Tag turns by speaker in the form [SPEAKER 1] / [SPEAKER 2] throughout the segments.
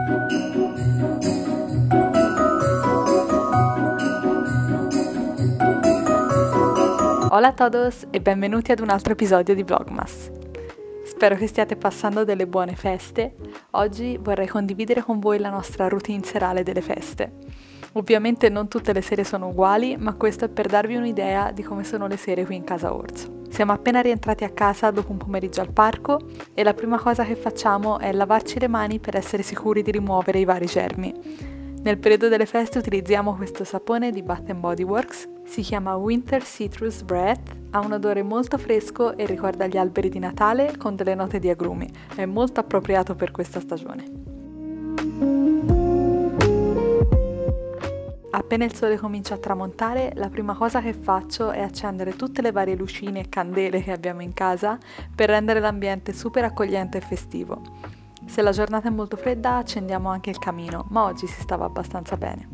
[SPEAKER 1] Hola a todos e benvenuti ad un altro episodio di Vlogmas. Spero che stiate passando delle buone feste. Oggi vorrei condividere con voi la nostra routine serale delle feste. Ovviamente non tutte le sere sono uguali, ma questo è per darvi un'idea di come sono le sere qui in casa Orso. Siamo appena rientrati a casa dopo un pomeriggio al parco e la prima cosa che facciamo è lavarci le mani per essere sicuri di rimuovere i vari germi. Nel periodo delle feste utilizziamo questo sapone di Bath Body Works, si chiama Winter Citrus Breath, ha un odore molto fresco e ricorda gli alberi di Natale con delle note di agrumi, è molto appropriato per questa stagione. Appena il sole comincia a tramontare, la prima cosa che faccio è accendere tutte le varie lucine e candele che abbiamo in casa per rendere l'ambiente super accogliente e festivo. Se la giornata è molto fredda accendiamo anche il camino, ma oggi si stava abbastanza bene.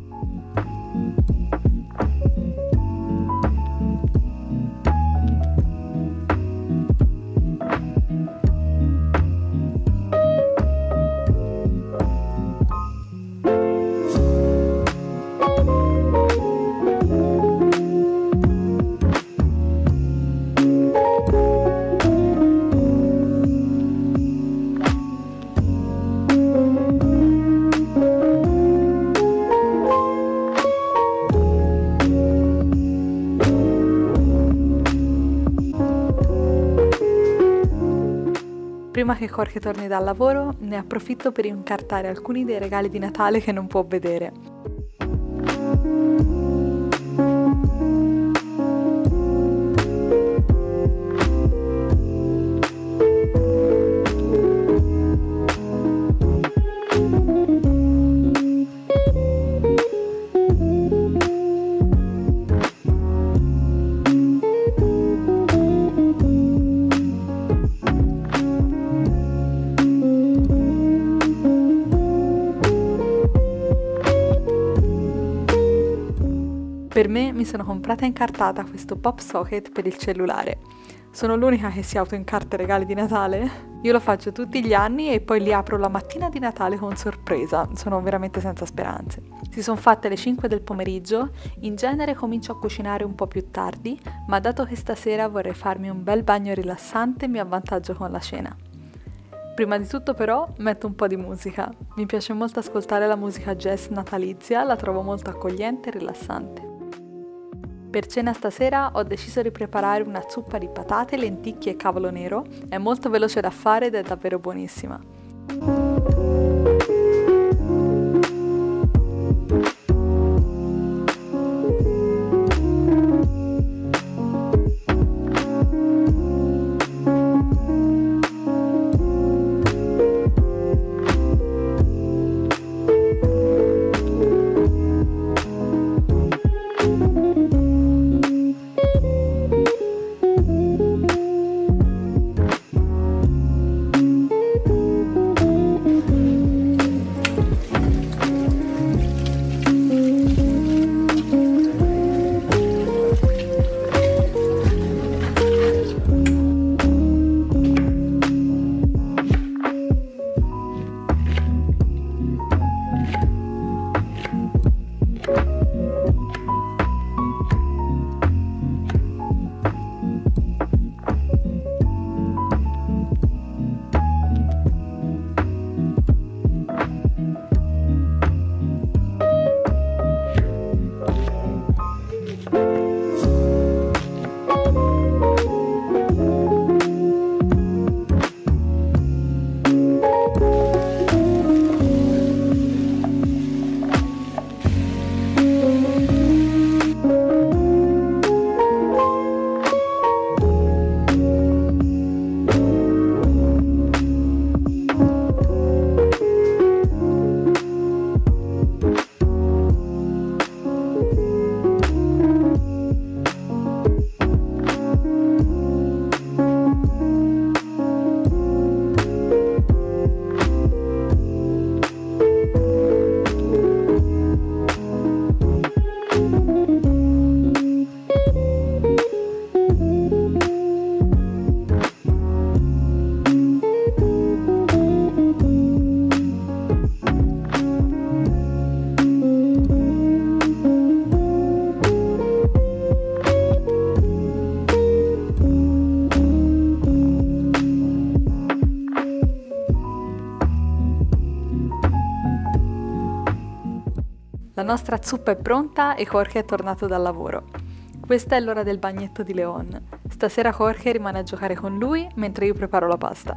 [SPEAKER 1] Prima che Jorge torni dal lavoro, ne approfitto per incartare alcuni dei regali di Natale che non può vedere. Per me mi sono comprata e incartata questo pop socket per il cellulare. Sono l'unica che si autoincarta i regali di Natale? Io lo faccio tutti gli anni e poi li apro la mattina di Natale con sorpresa, sono veramente senza speranze. Si sono fatte le 5 del pomeriggio, in genere comincio a cucinare un po' più tardi, ma dato che stasera vorrei farmi un bel bagno rilassante mi avvantaggio con la cena. Prima di tutto però metto un po' di musica, mi piace molto ascoltare la musica jazz natalizia, la trovo molto accogliente e rilassante. Per cena stasera ho deciso di preparare una zuppa di patate, lenticchie e cavolo nero, è molto veloce da fare ed è davvero buonissima. La nostra zuppa è pronta e Jorge è tornato dal lavoro. Questa è l'ora del bagnetto di Leon. Stasera Jorge rimane a giocare con lui mentre io preparo la pasta.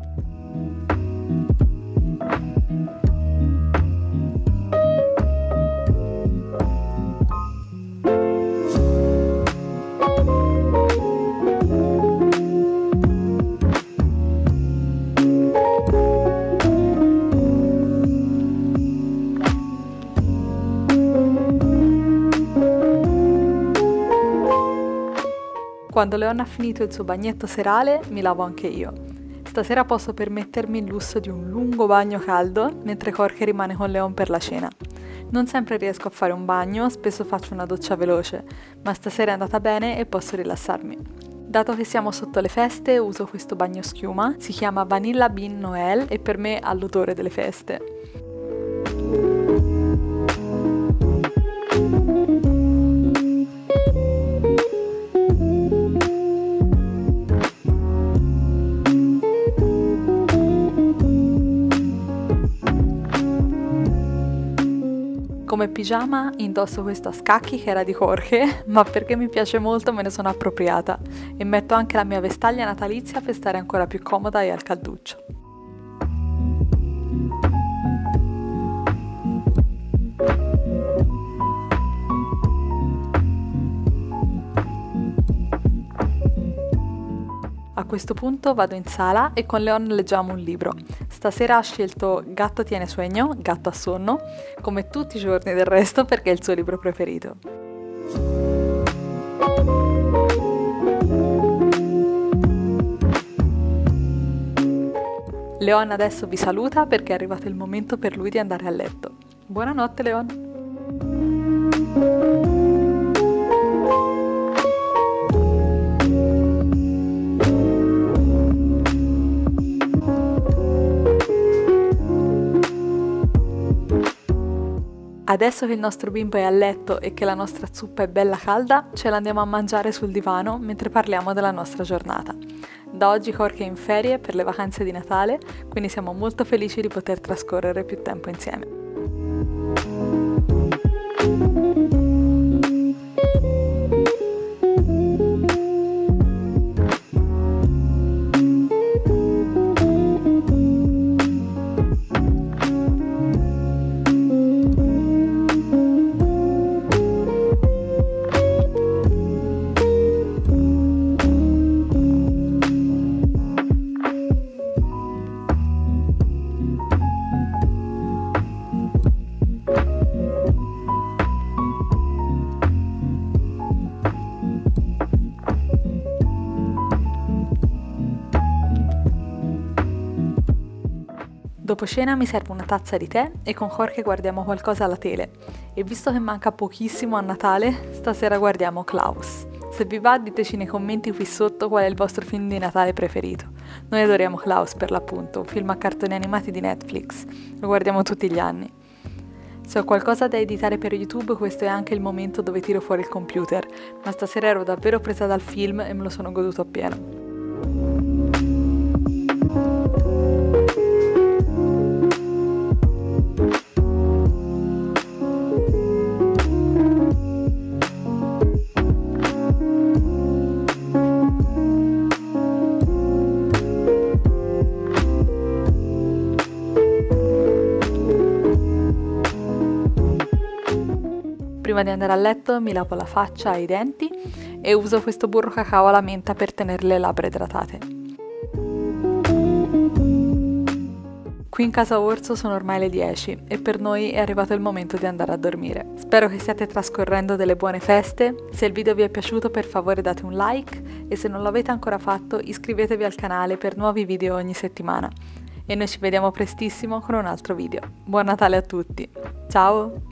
[SPEAKER 1] Quando Leon ha finito il suo bagnetto serale, mi lavo anche io. Stasera posso permettermi il lusso di un lungo bagno caldo, mentre Jorge rimane con Leon per la cena. Non sempre riesco a fare un bagno, spesso faccio una doccia veloce, ma stasera è andata bene e posso rilassarmi. Dato che siamo sotto le feste, uso questo bagno schiuma, si chiama Vanilla Bean Noel e per me ha l'odore delle feste. Come pigiama indosso questo a scacchi che era di Jorge, ma perché mi piace molto me ne sono appropriata e metto anche la mia vestaglia natalizia per stare ancora più comoda e al calduccio. A questo punto vado in sala e con Leon leggiamo un libro. Stasera ha scelto Gatto tiene sueño, Gatto a sonno, come tutti i giorni del resto perché è il suo libro preferito. Leon adesso vi saluta perché è arrivato il momento per lui di andare a letto. Buonanotte Leon! Adesso che il nostro bimbo è a letto e che la nostra zuppa è bella calda, ce la andiamo a mangiare sul divano mentre parliamo della nostra giornata. Da oggi Jorge è in ferie per le vacanze di Natale, quindi siamo molto felici di poter trascorrere più tempo insieme. Dopo cena mi servo una tazza di tè e con Jorge guardiamo qualcosa alla tele. E visto che manca pochissimo a Natale, stasera guardiamo Klaus. Se vi va diteci nei commenti qui sotto qual è il vostro film di Natale preferito. Noi adoriamo Klaus per l'appunto, un film a cartoni animati di Netflix. Lo guardiamo tutti gli anni. Se ho qualcosa da editare per YouTube, questo è anche il momento dove tiro fuori il computer, ma stasera ero davvero presa dal film e me lo sono goduto appieno. Prima di andare a letto mi lavo la faccia e i denti e uso questo burro cacao alla menta per tenere le labbra idratate. Qui in casa Orso sono ormai le 10 e per noi è arrivato il momento di andare a dormire. Spero che stiate trascorrendo delle buone feste, se il video vi è piaciuto per favore date un like e se non l'avete ancora fatto iscrivetevi al canale per nuovi video ogni settimana. E noi ci vediamo prestissimo con un altro video. Buon Natale a tutti! Ciao!